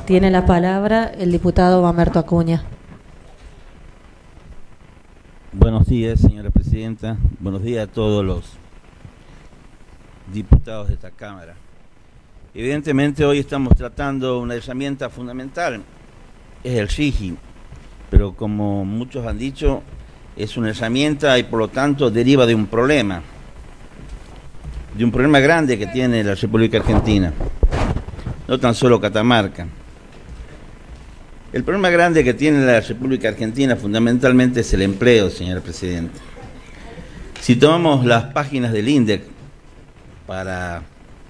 Tiene la palabra el diputado Mamerto Acuña. Buenos días, señora presidenta. Buenos días a todos los diputados de esta Cámara. Evidentemente hoy estamos tratando una herramienta fundamental, es el RIGI, pero como muchos han dicho, es una herramienta y por lo tanto deriva de un problema grande que tiene la República Argentina, no tan solo Catamarca. El problema grande que tiene la República Argentina fundamentalmente es el empleo, señora presidenta. Si tomamos las páginas del INDEC para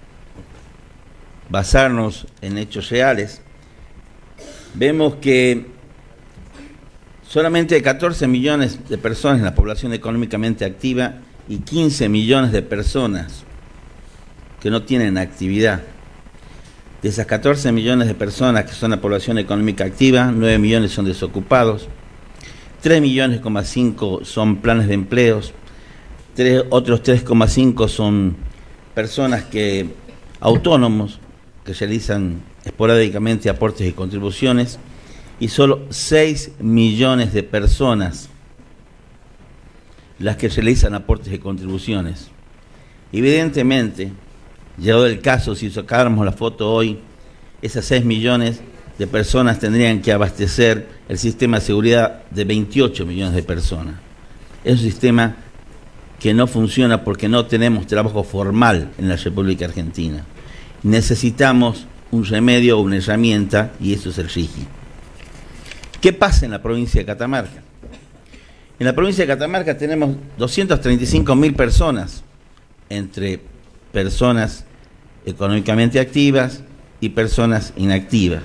basarnos en hechos reales, vemos que solamente hay 14 millones de personas en la población económicamente activa y 15 millones de personas que no tienen actividad. De esas 14 millones de personas que son la población económica activa, 9 millones son desocupados, 3,5 millones son planes de empleos, otros 3,5 son personas autónomos que realizan esporádicamente aportes y contribuciones, y solo 6 millones de personas las que realizan aportes y contribuciones. Evidentemente, llegado el caso, si sacáramos la foto hoy, esas 6 millones de personas tendrían que abastecer el sistema de seguridad de 28 millones de personas. Es un sistema que no funciona porque no tenemos trabajo formal en la República Argentina. Necesitamos un remedio o una herramienta, y eso es el RIGI. ¿Qué pasa en la provincia de Catamarca? En la provincia de Catamarca tenemos 235.000 personas, entre personas económicamente activas y personas inactivas.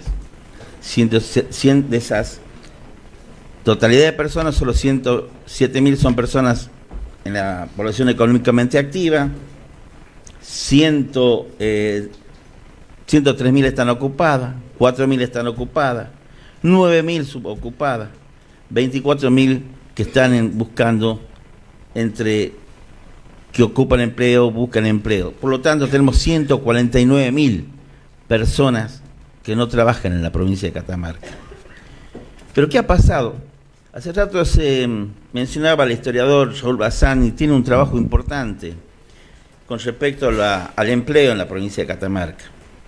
De esas totalidad de personas, solo 107.000 son personas en la población económicamente activa, 103.000 están ocupadas, 4.000 están ocupadas, 9.000 subocupadas, 24.000 que están buscando que ocupan empleo, buscan empleo. Por lo tanto, tenemos 149.000 personas que no trabajan en la provincia de Catamarca. ¿Pero qué ha pasado? Hace rato se mencionaba al historiador Raúl Bazán, y tiene un trabajo importante con respecto al empleo en la provincia de Catamarca.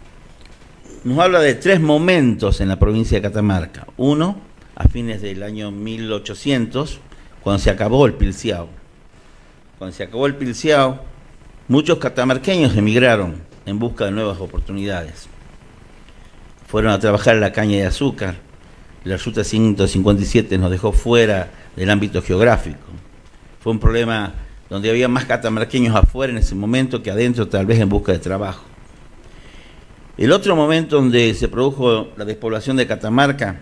Nos habla de 3 momentos en la provincia de Catamarca. Uno, a fines del año 1800, cuando se acabó el Pilciao. Cuando se acabó el Pilciao, muchos catamarqueños emigraron en busca de nuevas oportunidades. Fueron a trabajar en la caña de azúcar. La ruta 157 nos dejó fuera del ámbito geográfico. Fue un problema donde había más catamarqueños afuera en ese momento que adentro, tal vez en busca de trabajo. El otro momento donde se produjo la despoblación de Catamarca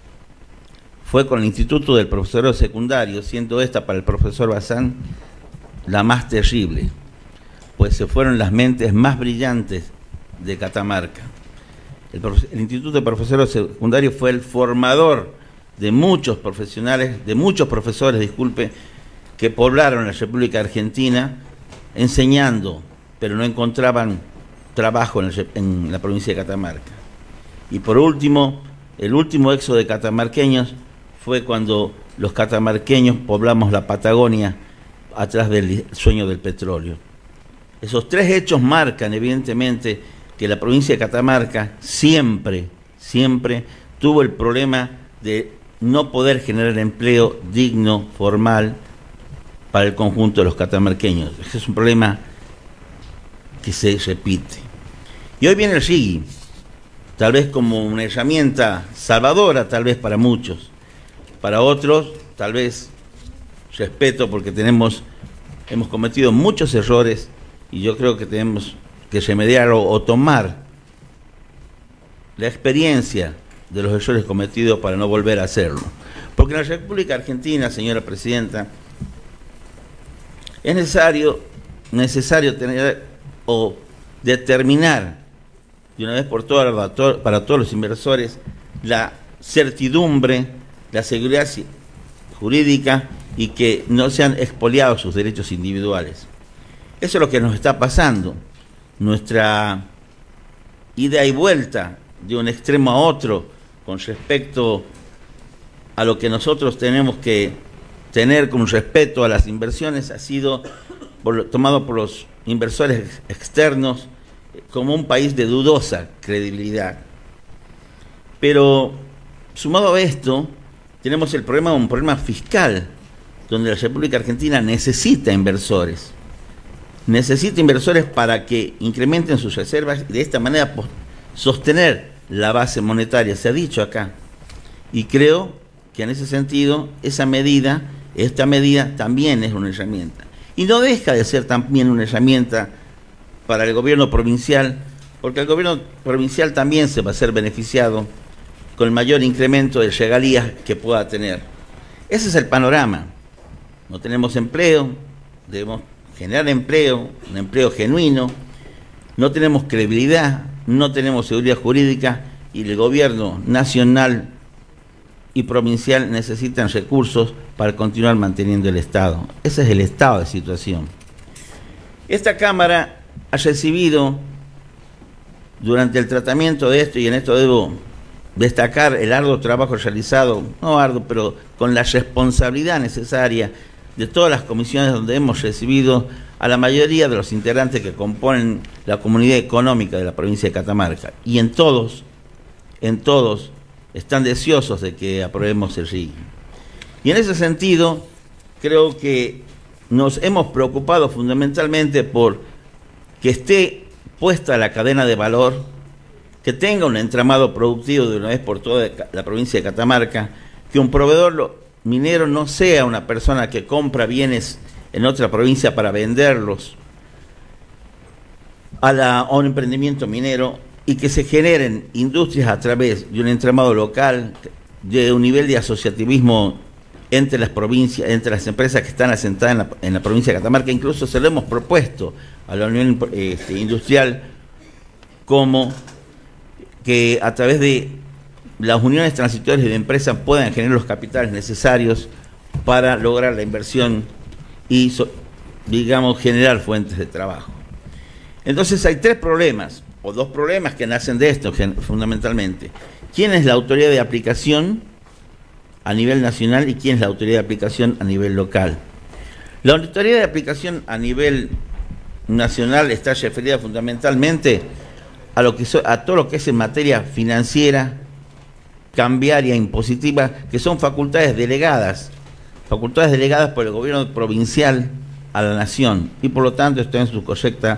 fue con el Instituto del Profesorado Secundario, siendo esta para el profesor Bazán la más terrible, pues se fueron las mentes más brillantes de Catamarca. El Instituto de Profesorado Secundario fue el formador de muchos profesionales, de muchos profesores, que poblaron la República Argentina enseñando, pero no encontraban trabajo en la provincia de Catamarca. Y por último, el último éxodo de catamarqueños fue cuando los catamarqueños poblamos la Patagonia atrás del sueño del petróleo. Esos 3 hechos marcan evidentemente que la provincia de Catamarca siempre tuvo el problema de no poder generar empleo digno, formal, para el conjunto de los catamarqueños. Ese es un problema que se repite. Y hoy viene el RIGI, tal vez como una herramienta salvadora, tal vez para muchos. Para otros, tal vez respeto, porque hemos cometido muchos errores y yo creo que tenemos que remediar o tomar la experiencia de los errores cometidos para no volver a hacerlo. Porque en la República Argentina, señora presidenta, es necesario tener o determinar de una vez por todas para todos los inversores la certidumbre, la seguridad jurídica y que no sean expoliados sus derechos individuales. Eso es lo que nos está pasando. Nuestra ida y vuelta de un extremo a otro con respecto a lo que nosotros tenemos que tener con respeto a las inversiones ha sido tomado por los inversores externos como un país de dudosa credibilidad. Pero sumado a esto, tenemos un problema fiscal, donde la República Argentina necesita inversores. Necesita inversores para que incrementen sus reservas y de esta manera sostener la base monetaria, se ha dicho acá. Y creo que en ese sentido, esta medida también es una herramienta. Y no deja de ser también una herramienta para el gobierno provincial, porque el gobierno provincial también se va a ser beneficiado con el mayor incremento de regalías que pueda tener. Ese es el panorama. No tenemos empleo, debemos generar empleo, un empleo genuino, no tenemos credibilidad, no tenemos seguridad jurídica y el gobierno nacional y provincial necesitan recursos para continuar manteniendo el Estado. Ese es el estado de situación. Esta Cámara ha recibido durante el tratamiento de esto, y en esto debo destacar el arduo trabajo realizado, no arduo, pero con la responsabilidad necesaria de todas las comisiones donde hemos recibido a la mayoría de los integrantes que componen la comunidad económica de la provincia de Catamarca. Y en todos están deseosos de que aprobemos el RIGI. Y en ese sentido, creo que nos hemos preocupado fundamentalmente por que esté puesta la cadena de valor, que tenga un entramado productivo de una vez por todas la provincia de Catamarca, que un proveedor minero no sea una persona que compra bienes en otra provincia para venderlos a un emprendimiento minero, y que se generen industrias a través de un entramado local, de un nivel de asociativismo entre las provincias, entre las empresas que están asentadas en la provincia de Catamarca. Incluso se lo hemos propuesto a la Unión Industrial, como que a través de las uniones transitorias de empresas puedan generar los capitales necesarios para lograr la inversión y, digamos, generar fuentes de trabajo. Entonces hay tres problemas, o dos problemas que nacen de esto fundamentalmente. ¿Quién es la autoridad de aplicación a nivel nacional y quién es la autoridad de aplicación a nivel local? La autoridad de aplicación a nivel nacional está referida fundamentalmente a todo lo que es en materia financiera, cambiaria, impositiva, que son facultades delegadas por el gobierno provincial a la nación, y por lo tanto está en su correcta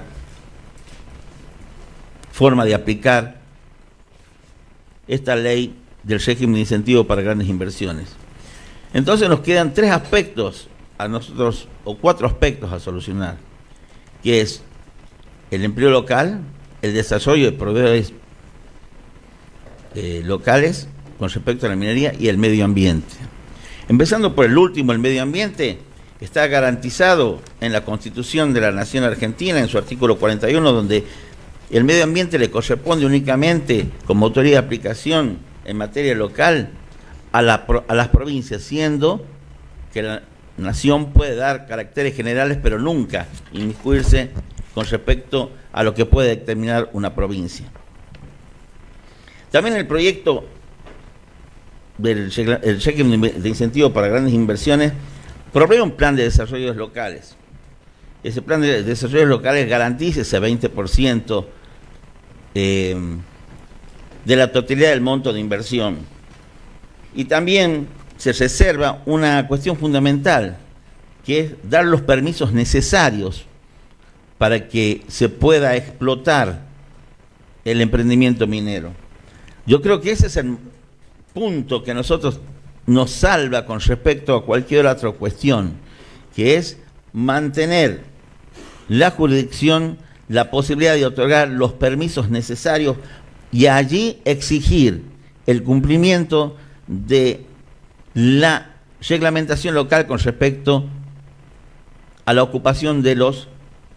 forma de aplicar esta ley del régimen de incentivo para grandes inversiones. Entonces nos quedan tres aspectos a nosotros, o cuatro aspectos a solucionar, que es el empleo local, el desarrollo de proveedores locales con respecto a la minería y el medio ambiente. Empezando por el último, el medio ambiente, está garantizado en la Constitución de la Nación Argentina, en su artículo 41, donde el medio ambiente le corresponde únicamente como autoridad de aplicación en materia local a las provincias, siendo que la nación puede dar caracteres generales, pero nunca inmiscuirse con respecto a lo que puede determinar una provincia. También el proyecto del régimen de incentivo para grandes inversiones provee un plan de desarrollos locales. Ese plan de desarrollos locales garantiza ese 20% de la totalidad del monto de inversión. Y también se reserva una cuestión fundamental, que es dar los permisos necesarios para que se pueda explotar el emprendimiento minero. Yo creo que ese es el punto que nosotros nos salva con respecto a cualquier otra cuestión, que es mantener la jurisdicción, la posibilidad de otorgar los permisos necesarios y allí exigir el cumplimiento de la reglamentación local con respecto a la ocupación de los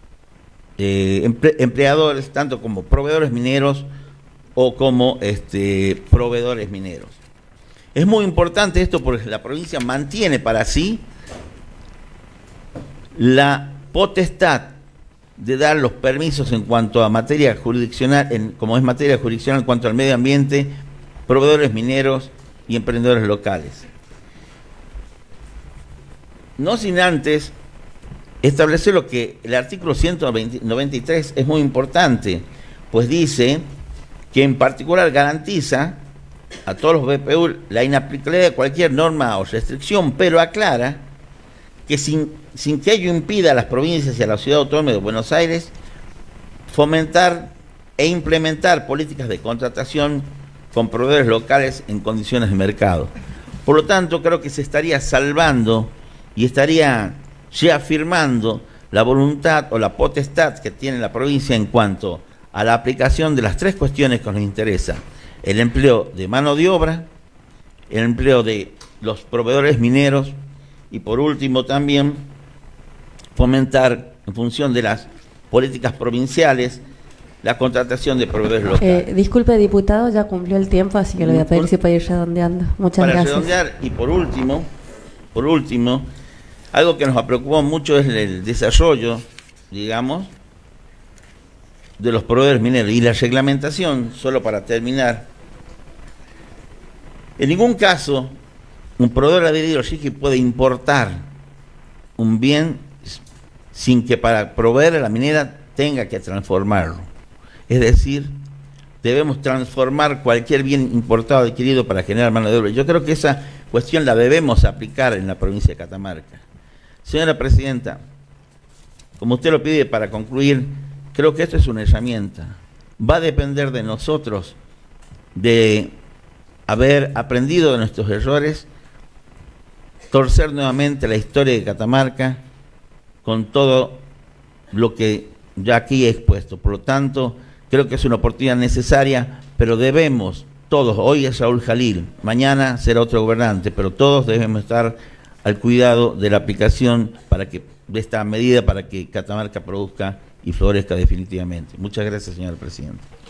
empleadores, tanto como proveedores mineros o como proveedores mineros. Es muy importante esto porque la provincia mantiene para sí la potestad de dar los permisos en cuanto a materia jurisdiccional, como es materia jurisdiccional en cuanto al medio ambiente, proveedores mineros y emprendedores locales. No sin antes establecer lo que el artículo 193 es muy importante, pues dice que en particular garantiza a todos los BPU la inaplicabilidad de cualquier norma o restricción, pero aclara que sin que ello impida a las provincias y a la Ciudad Autónoma de Buenos Aires fomentar e implementar políticas de contratación con proveedores locales en condiciones de mercado. Por lo tanto, creo que se estaría salvando y estaría reafirmando la voluntad o la potestad que tiene la provincia en cuanto a la aplicación de las tres cuestiones que nos interesa: el empleo de mano de obra, el empleo de los proveedores mineros y por último también fomentar en función de las políticas provinciales la contratación de proveedores locales. Disculpe, diputado, ya cumplió el tiempo, así que le voy a pedir si puede ir redondeando. Muchas gracias. Para redondear, y por último, algo que nos preocupó mucho es el desarrollo, digamos, de los proveedores mineros y la reglamentación. Solo para terminar, en ningún caso un proveedor adherido puede importar un bien sin que para proveer a la minera tenga que transformarlo. Es decir, debemos transformar cualquier bien importado adquirido para generar mano de obra. Yo creo que esa cuestión la debemos aplicar en la provincia de Catamarca. Señora Presidenta, como usted lo pide para concluir, creo que esto es una herramienta. Va a depender de nosotros de haber aprendido de nuestros errores, torcer nuevamente la historia de Catamarca con todo lo que ya aquí he expuesto. Por lo tanto, creo que es una oportunidad necesaria, pero debemos todos, hoy es Raúl Jalil, mañana será otro gobernante, pero todos debemos estar al cuidado de la aplicación de esta medida para que Catamarca produzca y florezca definitivamente. Muchas gracias, señora Presidenta.